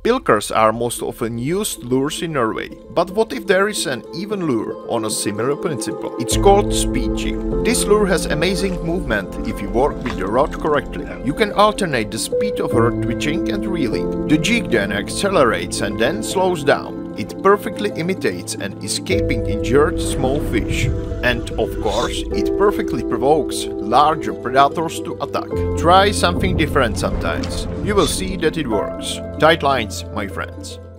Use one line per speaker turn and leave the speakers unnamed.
Pilkers are most often used lures in Norway, but what if there is an even lure on a similar principle? It's called speedjig. This lure has amazing movement if you work with the rod correctly. You can alternate the speed of her twitching and reeling. The jig then accelerates and then slows down. It perfectly imitates an escaping injured small fish. And of course, it perfectly provokes larger predators to attack. Try something different sometimes. You will see that it works. Tight lines, my friends.